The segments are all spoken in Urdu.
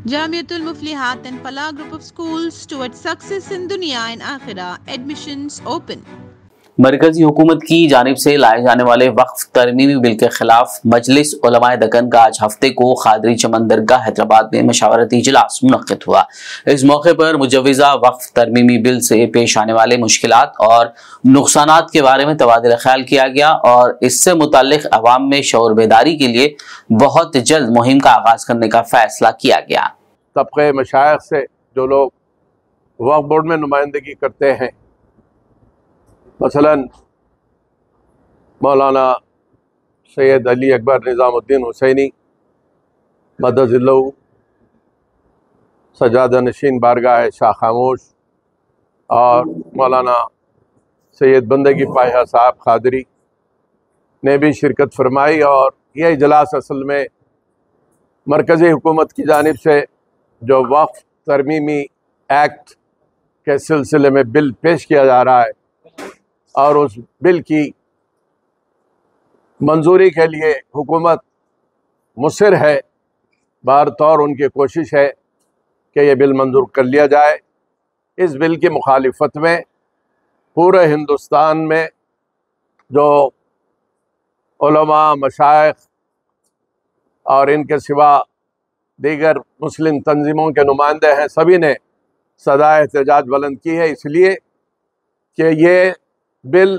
Jamiatul Muflihat and Falah Group of Schools towards success in Dunya and Akhirah. Admissions open. مرکزی حکومت کی جانب سے لائے جانے والے وقف ترمیمی بل کے خلاف مجلس علماء دکن کا آج ہفتے کو قادری چمن درگاہ حیدرآباد میں مشاورتی اجلاس منعقد ہوا۔ اس موقع پر مجوزہ وقف ترمیمی بل سے پیش آنے والے مشکلات اور نقصانات کے بارے میں تبادلہ خیال کیا گیا اور اس سے متعلق عوام میں شعور بیداری کے لیے بہت جلد مہم کا آغاز کرنے کا فیصلہ کیا گیا۔ طبقے مشائخ سے جو لوگ وقف بورڈ میں نمائندگی کرتے ہیں، مثلا مولانا سید علی اکبر نظام الدین حسینی مدد اللہ، سجادہ نشین بارگاہ شاہ خاموش، اور مولانا سید بندگی پایہ صاحب قادری نے بھی شرکت فرمائی۔ اور یہ اجلاس اصل میں مرکزی حکومت کی جانب سے جو وقف ترمیمی ایکٹ کے سلسلے میں بل پیش کیا جا رہا ہے اور اس بل کی منظوری کے لیے حکومت مصر ہے، بار طور ان کی کوشش ہے کہ یہ بل منظور کر لیا جائے۔ اس بل کی مخالفت میں پورے ہندوستان میں جو علماء، مشائخ اور ان کے سوا دیگر مسلم تنظیموں کے نمائندے ہیں، سبھی نے صدائے احتجاج بلند کی ہے، اس لیے کہ یہ بل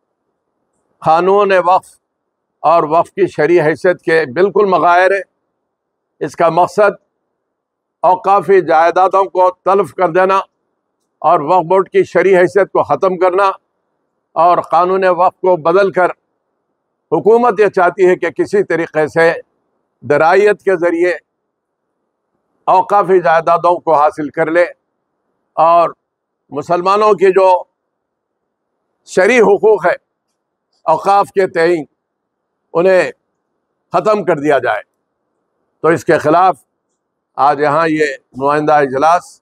قانون وقف اور وقف کی شرعی حیثیت کے بالکل مغایر ہے۔ اس کا مقصد اوقافی جائیدادوں کو تلف کر دینا اور وقف بورڈ کی شرعی حیثیت کو ختم کرنا، اور قانون وقف کو بدل کر حکومت یہ چاہتی ہے کہ کسی طریقے سے درائیت کے ذریعے اوقافی جائیدادوں کو حاصل کر لے اور مسلمانوں کی جو شرعی حقوق ہے اوقاف کے تئیں انہیں ختم کر دیا جائے۔ تو اس کے خلاف آج یہاں یہ نمائندہ اجلاس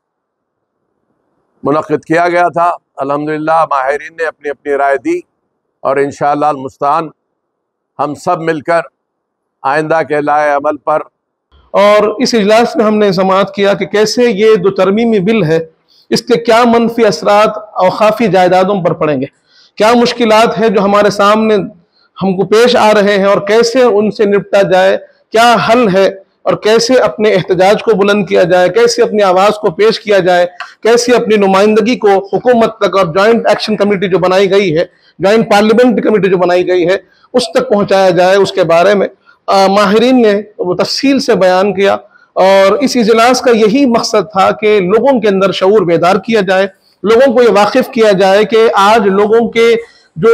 منعقد کیا گیا تھا۔ الحمدللہ ماہرین نے اپنی اپنی رائے دی، اور انشاءاللہ المستعان ہم سب مل کر آئندہ کے لائے عمل پر۔ اور اس اجلاس میں ہم نے سماعت کیا کہ کیسے یہ جو ترمیمی بل ہے اس کے کیا منفی اثرات اوقافی جائیدادوں پر پڑیں گے، کیا مشکلات ہیں جو ہمارے سامنے ہم کو پیش آ رہے ہیں، اور کیسے ان سے نپٹا جائے، کیا حل ہے، اور کیسے اپنے احتجاج کو بلند کیا جائے، کیسے اپنی آواز کو پیش کیا جائے، کیسے اپنی نمائندگی کو حکومت تک اور جوائنٹ ایکشن کمیٹی جو بنائی گئی ہے، جوائنٹ پارلیمنٹ کمیٹی جو بنائی گئی ہے، اس تک پہنچایا جائے۔ اس کے بارے میں ماہرین نے وہ تفصیل سے بیان کیا، اور اس اجلاس کا یہی مقصد تھا کہ لوگوں کے اندر شعور بیدار کیا جائے، لوگوں کو یہ واقف کیا جائے کہ آج لوگوں کے جو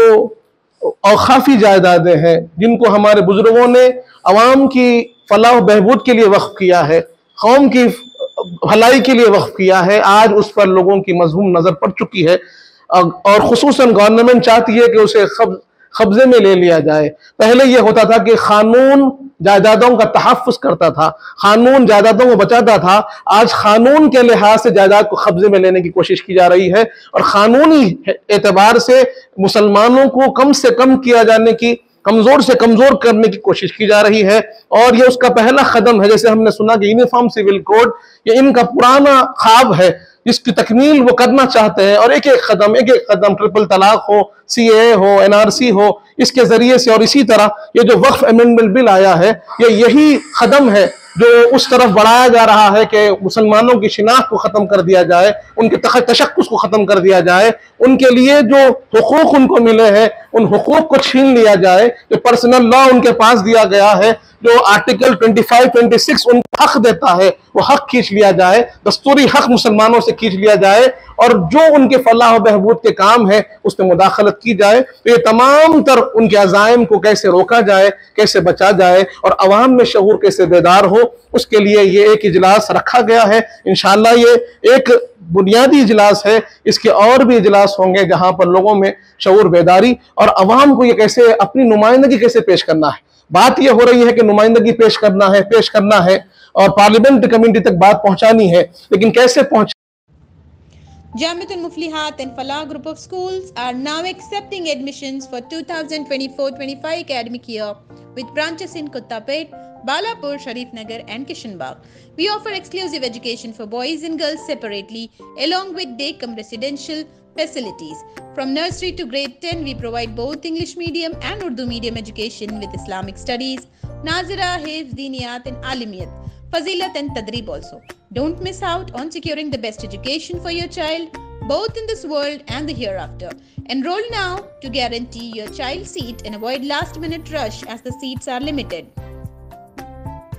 اوقافی جائیدادیں ہیں جن کو ہمارے بزرگوں نے عوام کی فلاح و بہبود کے لیے وقف کیا ہے، قوم کی بھلائی کے لیے وقف کیا ہے، آج اس پر لوگوں کی مذموم نظر پڑ چکی ہے، اور خصوصاً گورنمنٹ چاہتی ہے کہ اسے قبضے میں لے لیا جائے۔ پہلے یہ ہوتا تھا کہ قانون جائیدادوں کا تحفظ کرتا تھا، قانون جائیدادوں کو بچاتا تھا، آج قانون کے لحاظ سے جائیداد کو قبضے میں لینے کی کوشش کی جا رہی ہے، اور قانونی اعتبار سے مسلمانوں کو کم سے کم کیا جانے کی، کمزور سے کمزور کرنے کی کوشش کی جا رہی ہے۔ اور یہ اس کا پہلا قدم ہے، جیسے ہم نے سنا کہ یونیفارم سول کوڈ یہ ان کا پرانا خواب ہے جس کی تکمیل وہ کرنا چاہتے ہیں، اور ایک ایک قدم ٹرپل طلاق ہو، سی اے ہو، این آر سی ہو، اس کے ذریعے سے، اور اسی طرح یہ جو وقف امینڈمنٹ بل آیا ہے یہی قدم ہے جو اس طرف بڑھایا جا رہا ہے کہ مسلمانوں کی شناخت کو ختم کر دیا جائے، ان کے تشخص کو ختم کر دیا جائے، ان کے لیے جو حقوق ان کو ملے ہیں ان حقوق کو چھین لیا جائے، جو پرسنل لا ان کے پاس دیا گیا ہے، جو آرٹیکل 25-26 ان کو حق دیتا ہے وہ حق کھینچ لیا جائے، دستوری حق مسلمانوں سے کھینچ لیا جائے، اور جو ان کے فلاح و بہبود کے کام ہیں اس میں مداخلت کی جائے۔ تو یہ تمام تر ان کے عزائم کو کیسے روکا جائے، کیسے بچا جائے، اور عوام میں شعور کیسے بیدار ہو، اس کے لیے یہ ایک اجلاس رکھا گیا ہے۔ انشاءاللہ یہ ایک بنیادی اجلاس ہے، اس کے اور بھی اجلاس ہوں گے جہاں پر لوگوں میں شعور بیداری اور عوام کو یہ کیسے اپنی نمائندگی کیسے پیش کرنا ہے۔ بات یہ ہو رہی ہے کہ نمائندگی پیش کرنا ہے اور پارلیمنٹ کمیٹی تک بات پہنچانی ہے، لیکن کیسے پہنچ Jamiatul Muflihat and Falah group of schools are now accepting admissions for 2024-25 academic year with branches in Kottapet, Balapur, Sharif Nagar and Kishanbagh. We offer exclusive education for boys and girls separately along with day-cum residential facilities. From nursery to grade 10, we provide both English medium and Urdu medium education with Islamic studies, Nazira, Hifz, Diniyat and Alimiyat, Fazilat and Tadrib also. Don't miss out on securing the best education for your child, both in this world and the hereafter. Enroll now to guarantee your child's seat and avoid last-minute rush as the seats are limited.